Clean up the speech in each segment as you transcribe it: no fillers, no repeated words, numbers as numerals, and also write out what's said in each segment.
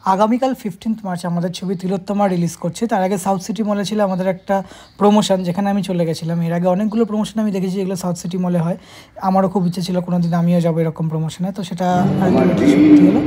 আগামীকাল 15 মার্চ আমাদের ছবি তিলোত্তমা রিলিজ করছে। তার আগে সাউথ সিটি মলে ছিল আমাদের একটা প্রমোশন, যেখানে আমি চলে গেছিলাম। এর আগে অনেকগুলো প্রমোশন আমি দেখেছি যেগুলো সাউথ সিটি মলে হয়। আমারও খুব ইচ্ছে ছিল কোনো দিন আমিও যাবো এরকম প্রমোশনে, তো সেটা আলটিমেটলি সত্যি হলো।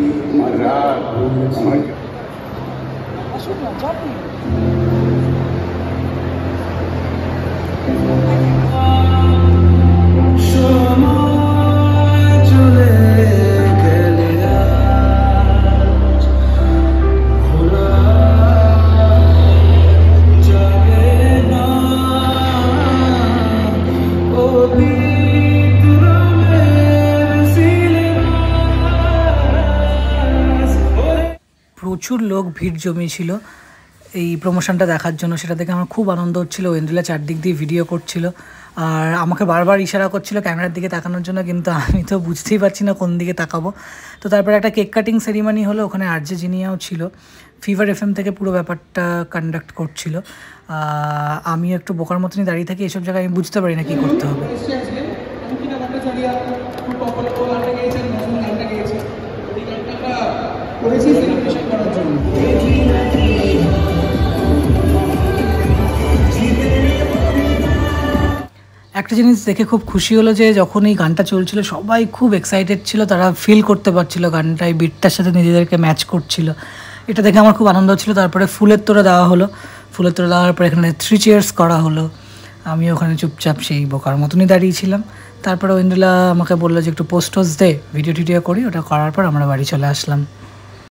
প্রচুর লোক ভিড় জমিয়েছিল এই প্রমোশনটা দেখার জন্য। সেটা দেখে আমার খুব আনন্দ হচ্ছিলো। ওয়েন্দ্রিলা চারদিক দিয়ে ভিডিও করছিল আর আমাকে বারবার ইশারা করছিল ক্যামেরার দিকে তাকানোর জন্য, কিন্তু আমি তো বুঝতেই পারছি না কোন দিকে তাকাবো। তো তারপরে একটা কেক কাটিং সেরিমানি হলো, ওখানে আরজে জিনিয়াও ছিল, ফিভার FM থেকে পুরো ব্যাপারটা কন্ডাক্ট করছিল। আমি একটু বোকার মতনই দাঁড়িয়ে থাকি, এসব জায়গায় আমি বুঝতে পারি না কী করতে হবে। একটা জিনিস দেখে খুব খুশি হলো যে যখন এই গানটা চলছিল সবাই খুব এক্সাইটেড ছিল, তারা ফিল করতে পারছিল গানটা এই বিটটার সাথে নিজেদেরকে ম্যাচ করছিল। এটা দেখে আমার খুব আনন্দ হচ্ছিলো। তারপরে ফুলের তোড়া দেওয়া হলো, ফুলের তোড়া দেওয়ার পরে এখানে 3 cheers করা হলো। আমি ওখানে চুপচাপ সেই বোকার মতনই দাঁড়িয়েছিলাম। তারপরে ওয়েন্দ্রিলা আমাকে বললো যে একটু পোস্ট দে, ভিডিও টিডিও করি। ওটা করার পর আমরা বাড়ি চলে আসলাম।